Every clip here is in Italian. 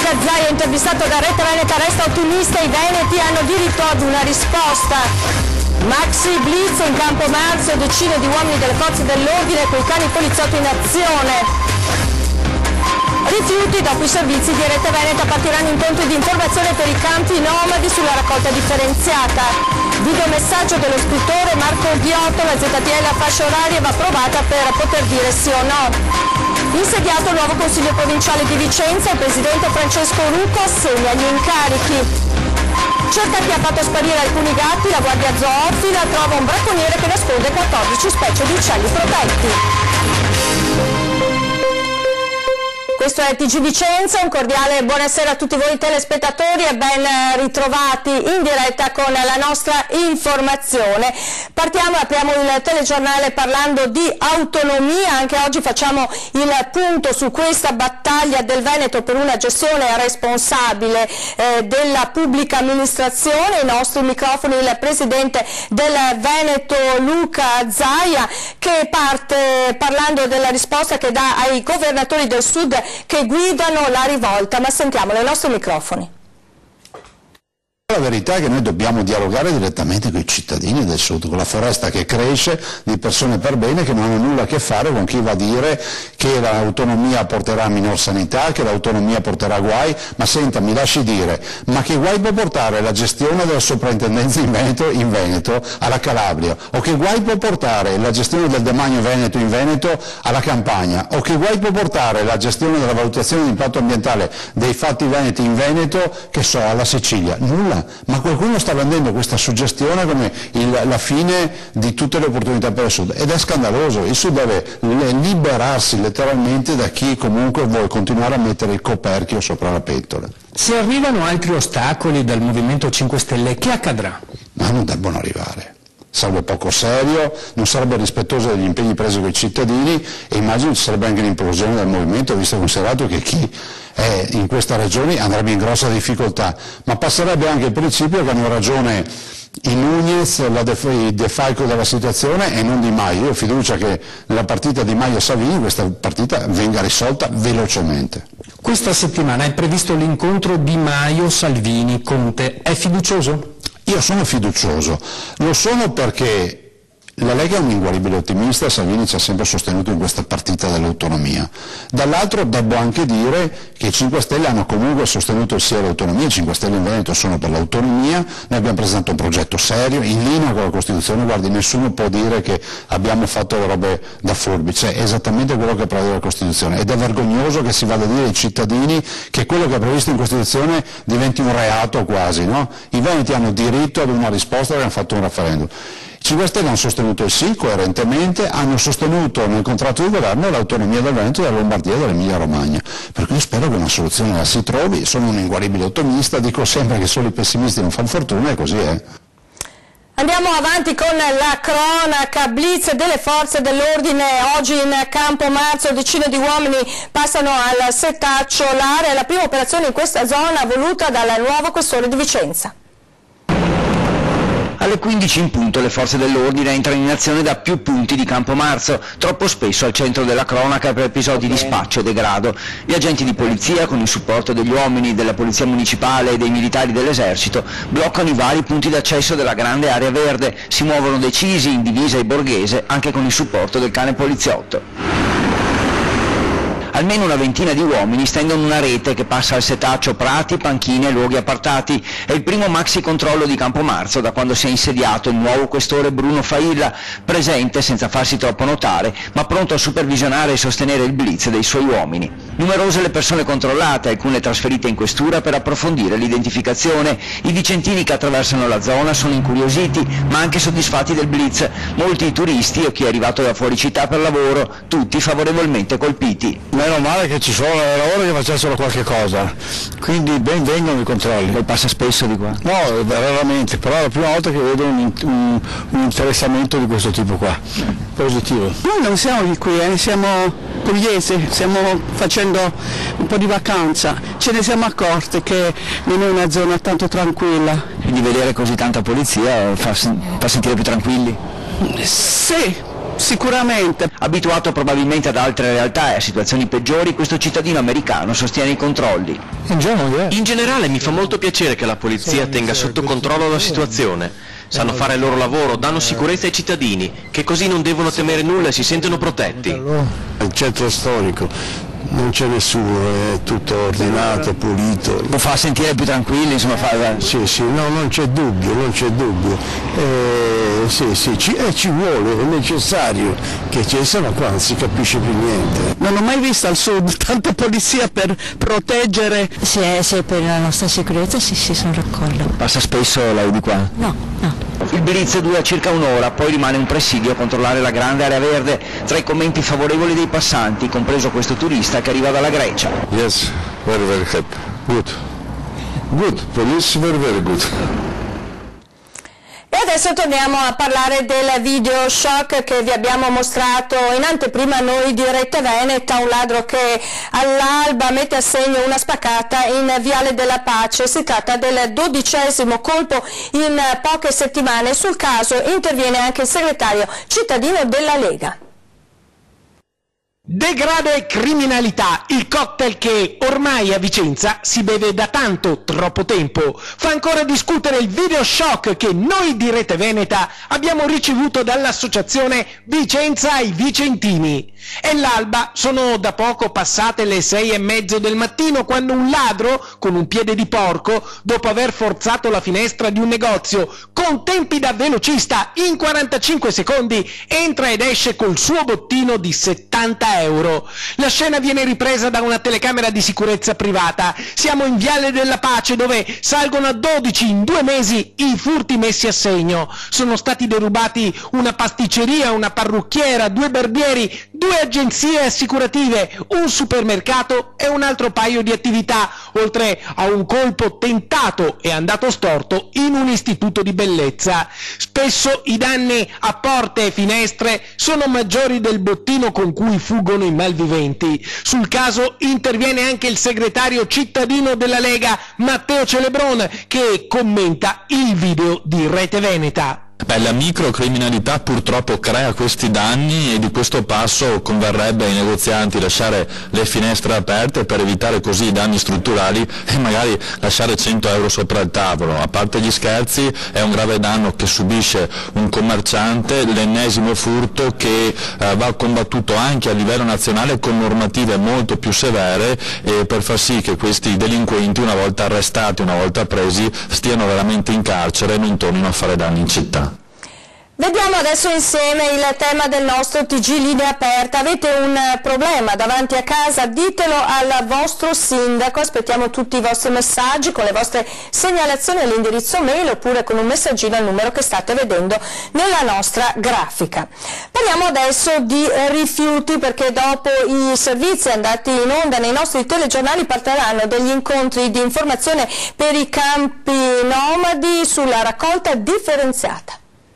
Luca Zaia, intervistato da Rete Veneta, resta ottimista, i veneti hanno diritto ad una risposta. Maxi blitz in Campo Marzio, decine di uomini delle forze dell'ordine con i cani poliziotti in azione. Rifiuti, dopo i servizi di Rete Veneta partiranno incontri di informazione per i campi nomadi sulla raccolta differenziata. Videomessaggio dello scrittore Marco Ghiotto, la ZTL a fascia oraria va approvata per poter dire sì o no. Insediato il nuovo Consiglio Provinciale di Vicenza, il presidente Francesco Rucco assegna gli incarichi. Cerca chi ha fatto sparire alcuni gatti, la guardia zoofila trova un bracconiere che nasconde 14 specie di uccelli protetti. Questo è TG Vicenza, un cordiale buonasera a tutti voi telespettatori e ben ritrovati in diretta con la nostra informazione. Partiamo e apriamo il telegiornale parlando di autonomia. Anche oggi facciamo il punto su questa battaglia del Veneto per una gestione responsabile della pubblica amministrazione. Ai nostri microfoni il presidente del Veneto Luca Zaia, che parte parlando della risposta che dà ai governatori del Sud che guidano la rivolta, ma sentiamolo ai nostri microfoni. La verità è che noi dobbiamo dialogare direttamente con i cittadini del Sud, con la foresta che cresce di persone per bene che non hanno nulla a che fare con chi va a dire che l'autonomia porterà minor sanità, che l'autonomia porterà guai. Ma senta, mi lasci dire, ma che guai può portare la gestione della soprintendenza in Veneto alla Calabria? O che guai può portare la gestione del demanio Veneto in Veneto alla Campania? O che guai può portare la gestione della valutazione di impatto ambientale dei fatti veneti in Veneto, che so, alla Sicilia? Nulla. Ma qualcuno sta vendendo questa suggestione come la fine di tutte le opportunità per il Sud, ed è scandaloso. Il Sud deve liberarsi letteralmente da chi comunque vuole continuare a mettere il coperchio sopra la pentola. Se arrivano altri ostacoli dal Movimento 5 Stelle, che accadrà? Ma non debbono arrivare. Sarebbe poco serio, non sarebbe rispettoso degli impegni presi con i cittadini, e immagino ci sarebbe anche l'implosione del movimento, visto e considerato che chi è in questa regione andrebbe in grossa difficoltà. Ma passerebbe anche il principio che hanno ragione i Nunez, il defalco della situazione, e non Di Maio. Io ho fiducia che nella partita Di Maio-Salvini questa partita venga risolta velocemente. Questa settimana è previsto l'incontro Di Maio-Salvini-Conte. È fiducioso? Io sono fiducioso, lo sono perché la Lega è un inguaribile ottimista e Salvini ci ha sempre sostenuto in questa partita dell'autonomia. Dall'altro devo anche dire che i 5 Stelle hanno comunque sostenuto sia l'autonomia, i 5 Stelle in Veneto sono per l'autonomia, noi abbiamo presentato un progetto serio, in linea con la Costituzione. Guardi, nessuno può dire che abbiamo fatto le robe da furbi, cioè è esattamente quello che prevede la Costituzione, ed è vergognoso che si vada a dire ai cittadini che quello che è previsto in Costituzione diventi un reato quasi, no? I veneti hanno diritto ad una risposta perché hanno fatto un referendum. I 5 Stelle hanno sostenuto il sì coerentemente, hanno sostenuto nel contratto di governo l'autonomia del Veneto, della Lombardia e dell'Emilia Romagna. Per cui io spero che una soluzione la si trovi. Sono un inguaribile ottimista, dico sempre che solo i pessimisti non fanno fortuna, e così è. Andiamo avanti con la cronaca. Blitz delle forze dell'ordine oggi in Campo Marzio, decine di uomini passano al setaccio. L'area è la prima operazione in questa zona voluta dal nuovo questore di Vicenza. Alle 15 in punto le forze dell'ordine entrano in azione da più punti di Campo Marzio, troppo spesso al centro della cronaca per episodi di spaccio e degrado. Gli agenti di polizia, con il supporto degli uomini della polizia municipale e dei militari dell'esercito, bloccano i vari punti d'accesso della grande area verde, si muovono decisi in divisa e borghese, anche con il supporto del cane poliziotto. Almeno una ventina di uomini stendono una rete che passa al setaccio prati, panchine e luoghi appartati. È il primo maxi controllo di Campo Marzio da quando si è insediato il nuovo questore Bruno Failla, presente senza farsi troppo notare, ma pronto a supervisionare e sostenere il blitz dei suoi uomini. Numerose le persone controllate, alcune trasferite in questura per approfondire l'identificazione. I vicentini che attraversano la zona sono incuriositi, ma anche soddisfatti del blitz. Molti i turisti o chi è arrivato da fuori città per lavoro, tutti favorevolmente colpiti. Meno male che ci sono le lavoro che facessero qualche cosa, quindi ben vengono i controlli. Lei passa spesso di qua? No, raramente, però è la prima volta che vedo un interessamento di questo tipo qua, positivo. Noi non siamo di qui, siamo pugliesi, stiamo facendo un po' di vacanza, ce ne siamo accorti che non è una zona tanto tranquilla. Quindi vedere così tanta polizia fa sentire più tranquilli? Sì, Sicuramente. Abituato probabilmente ad altre realtà e a situazioni peggiori, questo cittadino americano sostiene i controlli. In generale mi fa molto piacere che la polizia tenga sotto controllo la situazione. Sanno fare il loro lavoro, danno sicurezza ai cittadini, che così non devono temere nulla e si sentono protetti. Il centro storico non c'è nessuno, è tutto ordinato, pulito. Lo fa sentire più tranquilli, insomma. Sì, no, non c'è dubbio. Ci vuole, è necessario che ci sia, ma qua non si capisce più niente. Non ho mai visto al sud tanta polizia per proteggere. Se per la nostra sicurezza sì, sono d'accordo. Passa spesso lei di qua? No. Il Bilizio dura circa un'ora, poi rimane un presidio a controllare la grande area verde. Tra i commenti favorevoli dei passanti, compreso questo turista che arriva dalla Grecia. Yes, very happy. Good, police very good. E adesso torniamo a parlare del video shock che vi abbiamo mostrato in anteprima noi di Rete Veneta, un ladro che all'alba mette a segno una spaccata in Viale della Pace. Si tratta del 12° colpo in poche settimane. Sul caso interviene anche il segretario cittadino della Lega. Degrado e criminalità, il cocktail che ormai a Vicenza si beve da tanto, troppo tempo. Fa ancora discutere il video shock che noi di Rete Veneta abbiamo ricevuto dall'associazione Vicenza ai Vicentini. È l'alba, sono da poco passate le 6:30 del mattino quando un ladro, con un piede di porco, dopo aver forzato la finestra di un negozio, con tempi da velocista, in 45 secondi, entra ed esce col suo bottino di 70 euro. La scena viene ripresa da una telecamera di sicurezza privata. Siamo in Viale della Pace, dove salgono a 12 in 2 mesi i furti messi a segno. Sono stati derubati una pasticceria, una parrucchiera, 2 barbieri, 2 agenzie assicurative, un supermercato e un altro paio di attività, oltre a un colpo tentato e andato storto in un istituto di bellezza. Spesso i danni a porte e finestre sono maggiori del bottino con cui fuggono i malviventi. Sul caso interviene anche il segretario cittadino della Lega, Matteo Celebron, che commenta il video di Rete Veneta. La microcriminalità purtroppo crea questi danni e di questo passo converrebbe ai negozianti lasciare le finestre aperte per evitare così i danni strutturali e magari lasciare 100 euro sopra il tavolo. A parte gli scherzi, è un grave danno che subisce un commerciante, l'ennesimo furto che va combattuto anche a livello nazionale con normative molto più severe per far sì che questi delinquenti, una volta arrestati, una volta presi, stiano veramente in carcere e non tornino a fare danni in città. Vediamo adesso insieme il tema del nostro TG Linea Aperta. Avete un problema davanti a casa? Ditelo al vostro sindaco, aspettiamo tutti i vostri messaggi con le vostre segnalazioni all'indirizzo mail oppure con un messaggino al numero che state vedendo nella nostra grafica. Parliamo adesso di rifiuti, perché dopo i servizi andati in onda nei nostri telegiornali partiranno degli incontri di informazione per i campi nomadi sulla raccolta differenziata.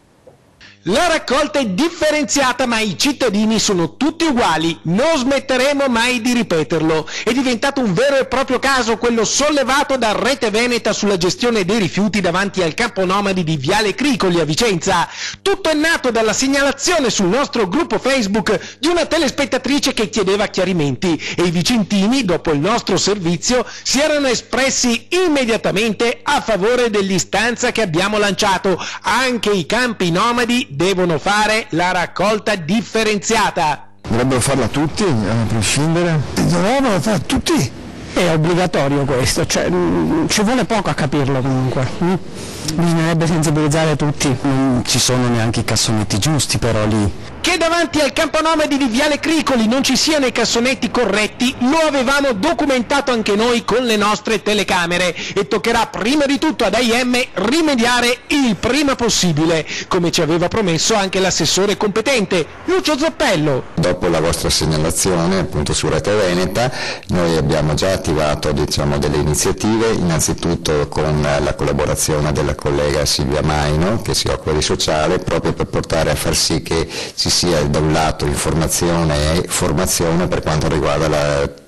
La raccolta è differenziata, ma i cittadini sono tutti uguali, non smetteremo mai di ripeterlo. È diventato un vero e proprio caso quello sollevato da Rete Veneta sulla gestione dei rifiuti davanti al campo nomadi di Viale Cricoli a Vicenza. Tutto è nato dalla segnalazione sul nostro gruppo Facebook di una telespettatrice che chiedeva chiarimenti e i vicentini, dopo il nostro servizio, si erano espressi immediatamente a favore dell'istanza che abbiamo lanciato. Anche i campi nomadi devono fare la raccolta differenziata. Dovrebbero farla tutti, a prescindere? Dovrebbero farla tutti. È obbligatorio questo, cioè ci vuole poco a capirlo comunque. Bisognerebbe sensibilizzare tutti. Non ci sono neanche i cassonetti giusti però lì. Che davanti al campo nomadi di Viale Cricoli non ci siano i cassonetti corretti lo avevamo documentato anche noi con le nostre telecamere e toccherà prima di tutto ad AIM rimediare il prima possibile, come ci aveva promesso anche l'assessore competente, Lucio Zoppello. Dopo la vostra segnalazione appunto su Rete Veneta noi abbiamo già attivato delle iniziative, innanzitutto con la collaborazione della collega Silvia Maino che si occupa di sociale, proprio per portare a far sì che ci sia da un lato informazione e formazione per quanto riguarda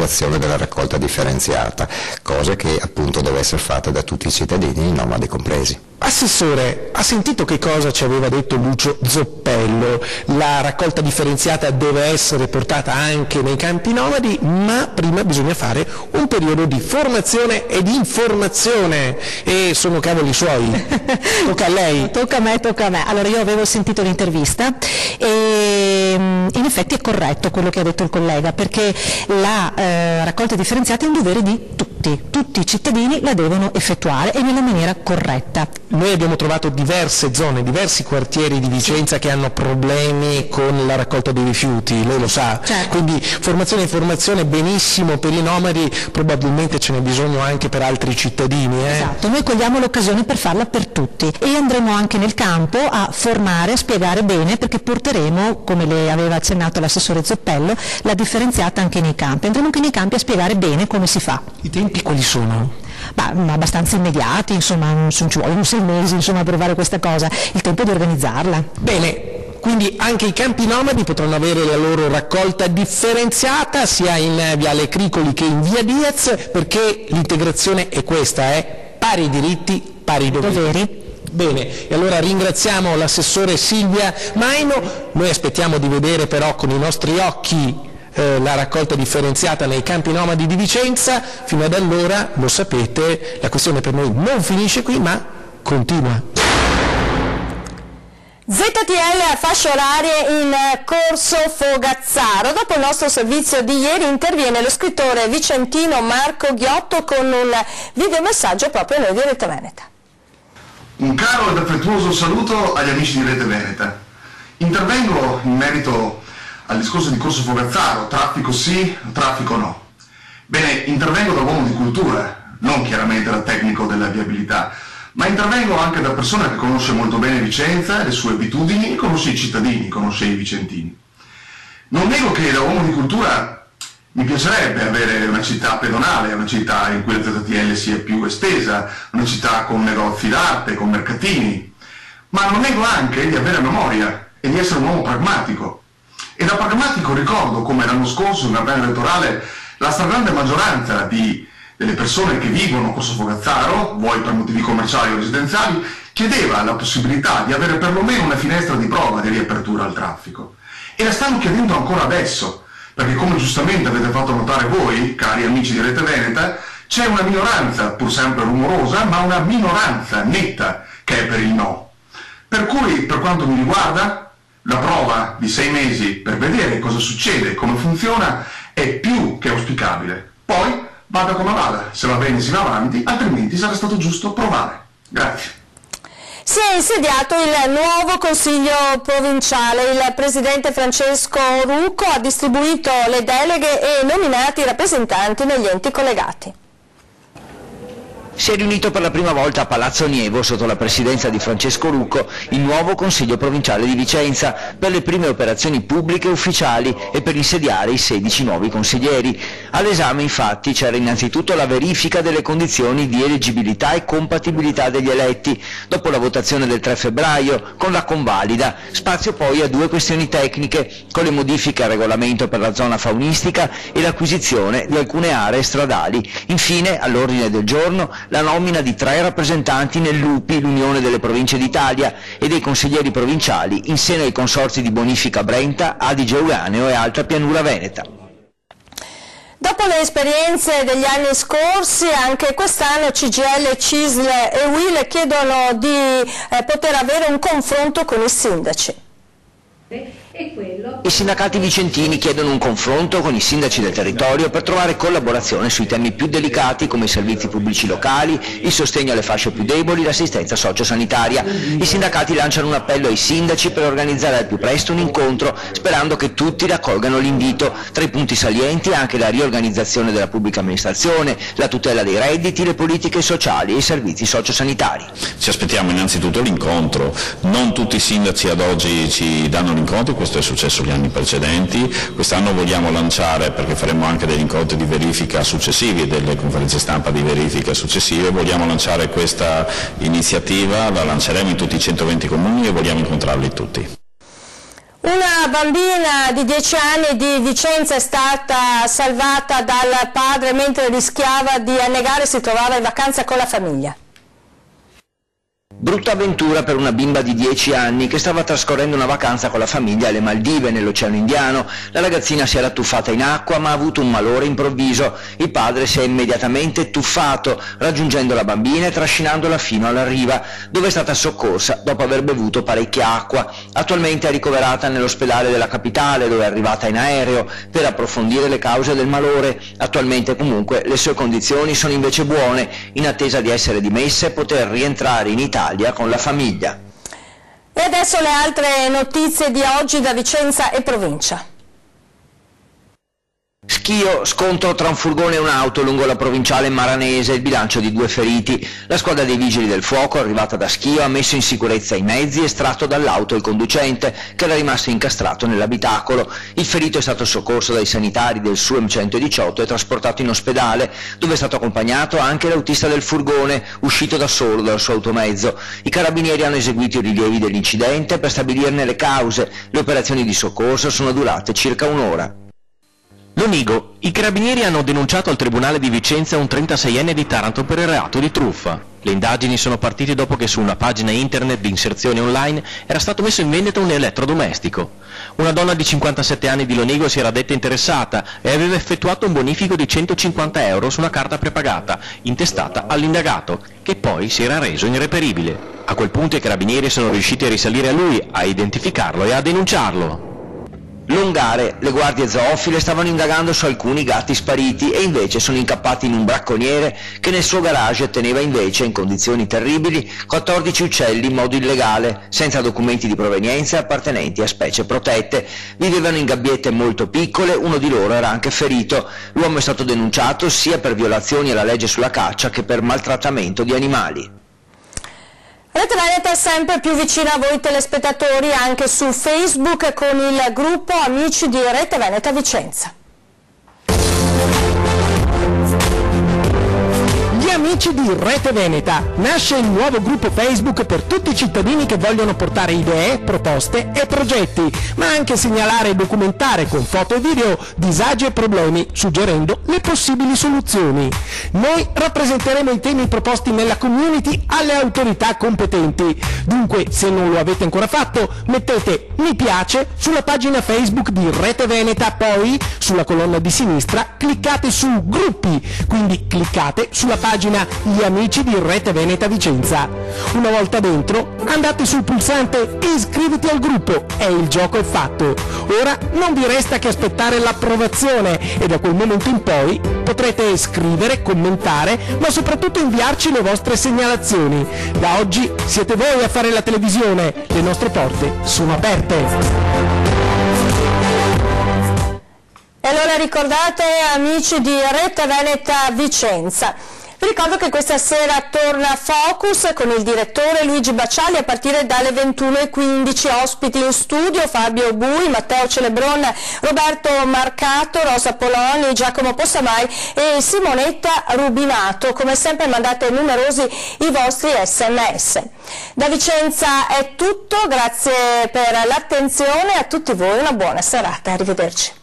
l'attuazione della raccolta differenziata, cosa che appunto deve essere fatta da tutti i cittadini, i nomadi compresi. Assessore, ha sentito che cosa ci aveva detto Lucio Zoppello? La raccolta differenziata deve essere portata anche nei campi nomadi, ma prima bisogna fare un periodo di formazione e di informazione, e sono cavoli suoi. Tocca a lei. Tocca a me. Allora, io avevo sentito l'intervista e in effetti è corretto quello che ha detto il collega, perché la raccolta differenziata è un dovere di tutti i cittadini la devono effettuare e nella maniera corretta. Noi abbiamo trovato diverse zone, diversi quartieri di Vicenza che hanno problemi con la raccolta dei rifiuti, lei lo sa, certo. Quindi formazione e informazione benissimo per i nomadi, probabilmente ce n'è bisogno anche per altri cittadini. Esatto, noi cogliamo l'occasione per farla per tutti e andremo anche nel campo a formare, a spiegare bene, perché porteremo, come le aveva accennato l'assessore Zoppello, la differenziata anche nei campi, andremo anche nei campi a spiegare bene come si fa. I tempi quali sono? Abbastanza immediati, insomma, ci vogliono 6 mesi insomma, per fare questa cosa, il tempo di organizzarla. Bene, quindi anche i campi nomadi potranno avere la loro raccolta differenziata sia in Viale Cricoli che in Via Diaz, perché l'integrazione è questa, pari diritti, pari doveri. Bene, e allora ringraziamo l'assessore Silvia Maino, noi aspettiamo di vedere però con i nostri occhi la raccolta differenziata nei campi nomadi di Vicenza. Fino ad allora, lo sapete, la questione per noi non finisce qui ma continua. ZTL a fasce orarie in Corso Fogazzaro. Dopo il nostro servizio di ieri interviene lo scrittore vicentino Marco Ghiotto con un videomessaggio proprio a noi di Rete Veneta. Un caro ed affettuoso saluto agli amici di Rete Veneta. Intervengo in merito al discorso di Corso Fogazzaro, traffico sì, traffico no. Bene, intervengo da uomo di cultura, non chiaramente da tecnico della viabilità, ma intervengo anche da persona che conosce molto bene Vicenza, le sue abitudini, e conosce i cittadini, conosce i vicentini. Non nego che da uomo di cultura mi piacerebbe avere una città pedonale, una città in cui la ZTL sia più estesa, una città con negozi d'arte, con mercatini, ma non nego anche di avere memoria e di essere un uomo pragmatico. E da pragmatico ricordo come l'anno scorso, in campagna elettorale, la stragrande maggioranza delle persone che vivono a Corso Fogazzaro, vuoi per motivi commerciali o residenziali, chiedeva la possibilità di avere perlomeno una finestra di prova di riapertura al traffico. E la stanno chiedendo ancora adesso, perché come giustamente avete fatto notare voi, cari amici di Rete Veneta, c'è una minoranza, pur sempre rumorosa, ma una minoranza netta che è per il no. Per cui, per quanto mi riguarda, la prova di 6 mesi per vedere cosa succede, come funziona, è più che auspicabile. Poi vada come vada, se va bene si va avanti, altrimenti sarà stato giusto provare. Grazie. Si è insediato il nuovo Consiglio provinciale, il Presidente Francesco Rucco ha distribuito le deleghe e nominato i rappresentanti negli enti collegati. Si è riunito per la prima volta a Palazzo Nievo, sotto la presidenza di Francesco Rucco, il nuovo Consiglio provinciale di Vicenza, per le prime operazioni pubbliche ufficiali e per insediare i 16 nuovi consiglieri. All'esame infatti c'era innanzitutto la verifica delle condizioni di eleggibilità e compatibilità degli eletti, dopo la votazione del 3 febbraio, con la convalida, spazio poi a 2 questioni tecniche, con le modifiche al regolamento per la zona faunistica e l'acquisizione di alcune aree stradali. Infine, all'ordine del giorno, la nomina di 3 rappresentanti nell'UPI, l'Unione delle Province d'Italia, e dei consiglieri provinciali in seno ai consorzi di bonifica Brenta, Adige Euganeo e Alta Pianura Veneta. Dopo le esperienze degli anni scorsi, anche quest'anno CGIL, CISL e UIL chiedono di poter avere un confronto con i sindaci. I sindacati vicentini chiedono un confronto con i sindaci del territorio per trovare collaborazione sui temi più delicati come i servizi pubblici locali, il sostegno alle fasce più deboli, l'assistenza sociosanitaria. I sindacati lanciano un appello ai sindaci per organizzare al più presto un incontro, sperando che tutti raccolgano l'invito. Tra i punti salienti anche la riorganizzazione della pubblica amministrazione, la tutela dei redditi, le politiche sociali e i servizi sociosanitari. Ci aspettiamo innanzitutto l'incontro, non tutti i sindaci ad oggi ci danno l'incontro, questo è successo gli anni precedenti. Quest'anno vogliamo lanciare, perché faremo anche degli incontri di verifica successivi e delle conferenze stampa di verifica successive, vogliamo lanciare questa iniziativa, la lanceremo in tutti i 120 comuni e vogliamo incontrarli tutti. Una bambina di 10 anni di Vicenza è stata salvata dal padre mentre rischiava di annegare, si trovava in vacanza con la famiglia. Brutta avventura per una bimba di 10 anni che stava trascorrendo una vacanza con la famiglia alle Maldive, nell'Oceano Indiano. La ragazzina si era tuffata in acqua ma ha avuto un malore improvviso. Il padre si è immediatamente tuffato, raggiungendo la bambina e trascinandola fino alla riva, dove è stata soccorsa dopo aver bevuto parecchia acqua. Attualmente è ricoverata nell'ospedale della capitale, dove è arrivata in aereo per approfondire le cause del malore. Attualmente comunque le sue condizioni sono invece buone, in attesa di essere dimessa e poter rientrare in Italia con la famiglia. E adesso le altre notizie di oggi da Vicenza e provincia. Schio, scontro tra un furgone e un'auto lungo la provinciale maranese, il bilancio di 2 feriti. La squadra dei vigili del fuoco, arrivata da Schio, ha messo in sicurezza i mezzi e estratto dall'auto il conducente, che era rimasto incastrato nell'abitacolo. Il ferito è stato soccorso dai sanitari del SUEM 118 e trasportato in ospedale, dove è stato accompagnato anche l'autista del furgone, uscito da solo dal suo automezzo. I carabinieri hanno eseguito i rilievi dell'incidente per stabilirne le cause. Le operazioni di soccorso sono durate circa un'ora. Lonigo, i carabinieri hanno denunciato al Tribunale di Vicenza un 36enne di Taranto per il reato di truffa. Le indagini sono partite dopo che su una pagina internet di inserzione online era stato messo in vendita un elettrodomestico. Una donna di 57 anni di Lonigo si era detta interessata e aveva effettuato un bonifico di 150 euro su una carta prepagata, intestata all'indagato, che poi si era reso irreperibile. A quel punto i carabinieri sono riusciti a risalire a lui, a identificarlo e a denunciarlo. Longare, le guardie zoofile stavano indagando su alcuni gatti spariti e invece sono incappati in un bracconiere che nel suo garage teneva invece in condizioni terribili 14 uccelli in modo illegale, senza documenti di provenienza e appartenenti a specie protette. Vivevano in gabbiette molto piccole, uno di loro era anche ferito. L'uomo è stato denunciato sia per violazioni alla legge sulla caccia che per maltrattamento di animali. Rete Veneta è sempre più vicina a voi telespettatori anche su Facebook con il gruppo Amici di Rete Veneta Vicenza. Amici di Rete Veneta, nasce il nuovo gruppo Facebook per tutti i cittadini che vogliono portare idee, proposte e progetti, ma anche segnalare e documentare con foto e video disagi e problemi, suggerendo le possibili soluzioni. Noi rappresenteremo i temi proposti nella community alle autorità competenti. Dunque, se non lo avete ancora fatto, mettete mi piace sulla pagina Facebook di Rete Veneta, poi sulla colonna di sinistra cliccate su gruppi, quindi cliccate sulla pagina Gli Amici di Rete Veneta Vicenza. Una volta dentro andate sul pulsante iscriviti al gruppo e il gioco è fatto. Ora non vi resta che aspettare l'approvazione e da quel momento in poi potrete scrivere, commentare, ma soprattutto inviarci le vostre segnalazioni. Da oggi siete voi a fare la televisione, le nostre porte sono aperte. E allora ricordate, amici di Rete Veneta Vicenza, vi ricordo che questa sera torna Focus con il direttore Luigi Bacciali a partire dalle 21:15, ospiti in studio Fabio Bui, Matteo Celebron, Roberto Marcato, Rosa Poloni, Giacomo Possamai e Simonetta Rubinato. Come sempre mandate numerosi i vostri SMS. Da Vicenza è tutto, grazie per l'attenzione, a tutti voi una buona serata, arrivederci.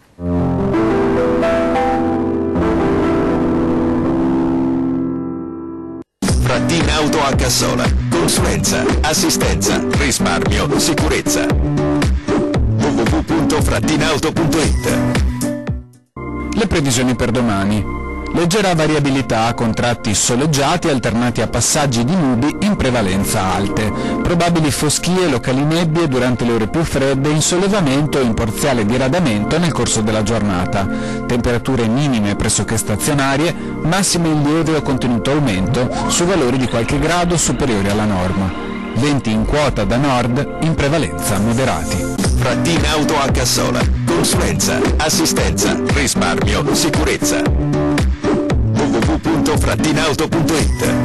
Frattin Auto a Cassola, consulenza, assistenza, risparmio, sicurezza. www.frattinauto.it. Le previsioni per domani. Leggera variabilità, contratti soleggiati alternati a passaggi di nubi in prevalenza alte. Probabili foschie, locali nebbie durante le ore più fredde, insollevamento e in parziale diradamento nel corso della giornata. Temperature minime pressoché stazionarie, massime in lieve o contenuto aumento su valori di qualche grado superiori alla norma. Venti in quota da nord, in prevalenza moderati. Frattin Auto a Cassola, consulenza, assistenza, risparmio, sicurezza. www.frattinauto.it.